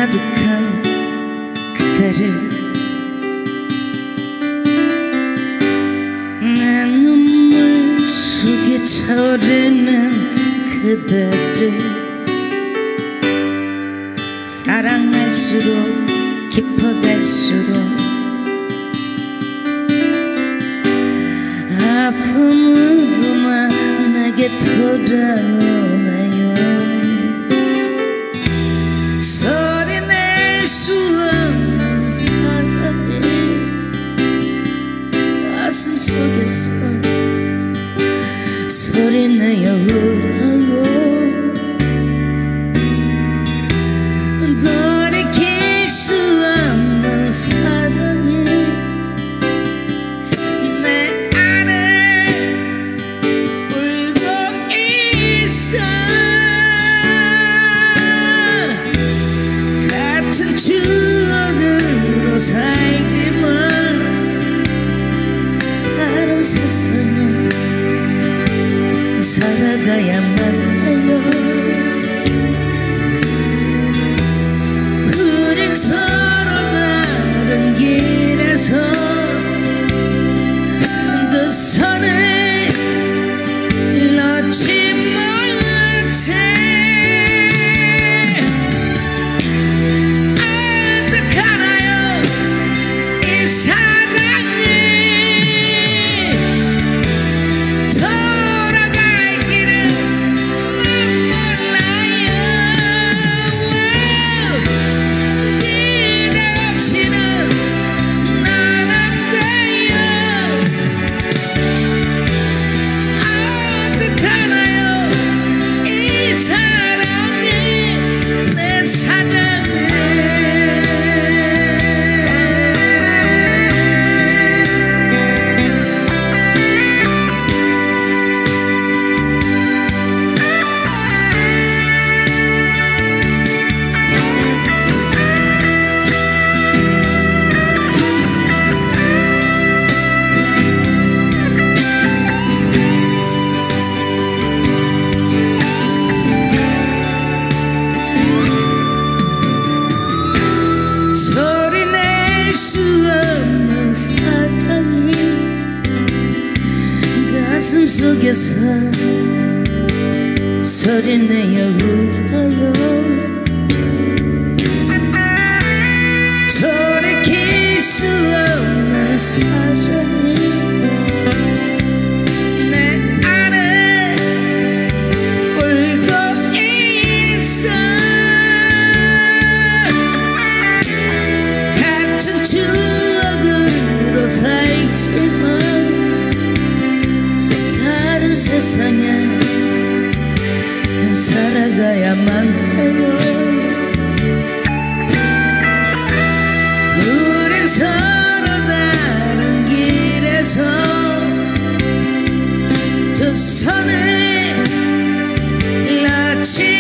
가득한 그대를 내 눈물 속에 차오르는 그대를 사랑할수록 깊어갈수록 아픔으로만 내게 돌아오네요. 소리낼 수 없는 사랑이 가슴 속에서 소리내어 울어요. 돌이킬 수 없는 사랑이 내 안에 울고 있어. 같은 추억으로 살지만 다른 세상에 살아가야만 해요. 우린 서로 다른 길에서 두 손을 놓지 못해. 어떡하나요 이 사랑이 돌아갈 길은 난 몰라요. 기대 없이는 난 안 돼요. 어떡하나요 이 사랑이 내 사랑을. 소리낼 수 없는 사랑이 가슴 속에서 소리내어 울어요. 돌이킬 수 없는 사랑이 내 안에 울고 있어. 같은 추억으로 살지만 다른 세상에 살아가야만 해요. 우린 서로 다른 길에서 두 손을 놓지